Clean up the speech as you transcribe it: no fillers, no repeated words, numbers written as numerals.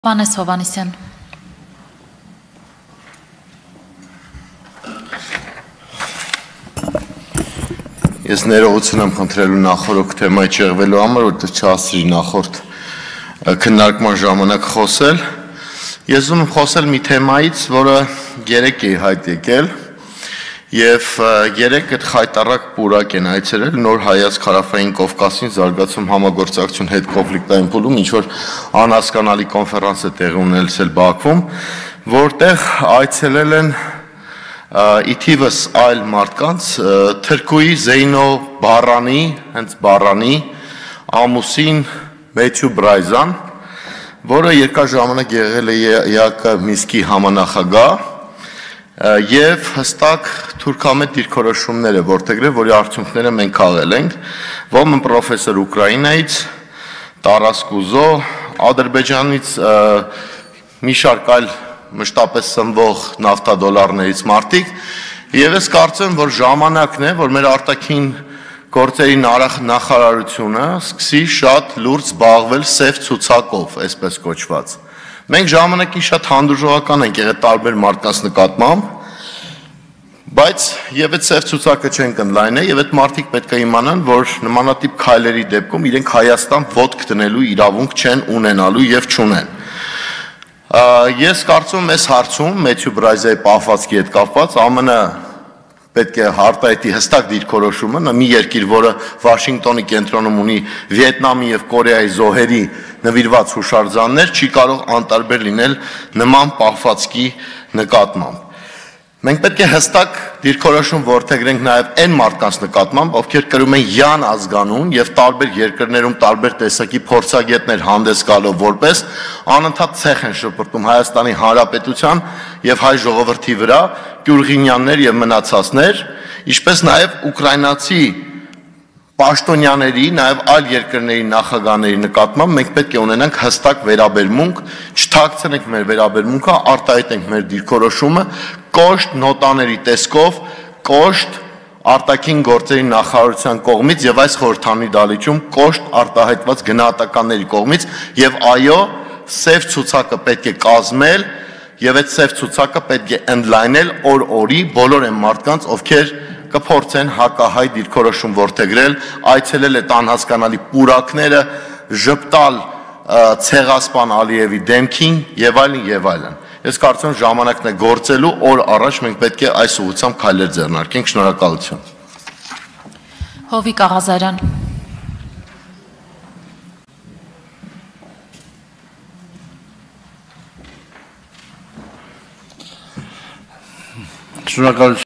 Պանես Հովանեսյան։ Ես ներողություն եմ խնդրելու նախորդ թեմայի չեղվելու համար, որտեղ չհասցրի նախորդ քննարկման ժամանակ խոսել։ Ես ուզում եմ խոսել մի թեմայից, որը երեք է հայտ եկել, եւ երեք այդ խայտառակ պուրակ են այցելել նոր հայացք Հարավային Կովկասին զարգացում համագործակցություն հետ կոնֆլիկտային փուլում, ինչ որ անհասկանալի կոնֆերանս է տեղի ունեցել Բաքվում, որտեղ այցելել են ի թիվս այլ մարդկանց Թրքուի Զեյնո Բարանի, հենց Բարանի ամուսին Մեթյու Բրայզան, որը երկար ժամանակ եղել է ԵԱԿ Մինսկի համանախագահ եւ հստակ թուրքամետ դիրքորոշումներ է որդեգրել, որի արդյունքները մենք քաղել ենք, ոմն պրոֆեսոր Ուկրաինայից, Տարաս Կուզո, Ադրբեջանից մի շարք այլ մշտապես սնվող նավթադոլարներից մարդիկ, եւ ես կարծում եմ, որ ժամանակն է, որ մեր արտաքին գործերի նախարարությունը սկսի շատ լուրջ զբաղվել սև ցուցակով, այսպես կոչված։ Մենք ժամանակին շատ հանդուրժողական ենք եղել տարբեր մարդկանց նկատմամբ, բայց եւ այդ սև ցուցակը չենք ընդլայնել եւ այդ մարդիկ պետք է իմանան, որ նմանատիպ քայլերի դեպքում իրենք Հայաստան ոտք դնելու իրավունք չեն ունենալու եւ չունեն։ Ես կարծում եմ, այս հարցում Մեթյու Բրայզայի պահվածքի հետ կապված ԱՄՆ պետք է արտահայտի հստակ դիրքորոշումը, մի երկիր, որը Վաշինգտոնի կենտրոնում ունի Վիետնամի եւ Կորեայի զոհերի նվիրված հուշարձաններ, չի կարող անտարբեր լինել նման պահվածքի նկատմամբ։ Մենք պետք է հստակ դիրքորոշում որդեգրենք նաեւ այն մարդկանց նկատմամբ, ովքեր կրում են յան ազգանուն եւ տարբեր երկրներում տարբեր տեսակի փորձագետներ հանդես գալով որպես անընդհատ ցեխ են շպրտում Հայաստանի Հանրապետության եւ հայ ժողովրդի վրա գյուրղինյաններ եւ մնացածներ, ինչպես նաեւ ուկրաինացի պաշտոնյաների, նաեւ այլ երկրների նախագահների նկատմամբ մենք պետք է ունենանք հստակ վերաբերմունք, չթաքցնենք մեր վերաբերմունքը, արտահայտենք մեր դիրքորոշումը կոշտ նոտաների տեսքով, կոշտ արտաքին գործերի նախարարության կողմից եւ այս խորհրդանի դալիճում կոշտ արտահայտված գնահատականների կողմից եւ այո, սև ցուցակը պետք է կազմել եւ այդ սև ցուցակը պետք է ընդլայնել օր-օրի բոլոր այն մարդկանց, ովքեր կփորձեն հակահայ դիրքորոշում որդեգրել, այցելել այդ անհասկանալի պուրակները, ժպտալ ցեղասպան Ալիևի դեմքին եւ այլն եւ այլն։ Ես կարծում եմ ժամանակն է գործելու, օր առաջ մենք պետք է այս ուղղությամբ քայլեր ձեռնարկենք։ Շնորհակալություն։ Հովիկ Աղազարյան։ Շնորհակալություն։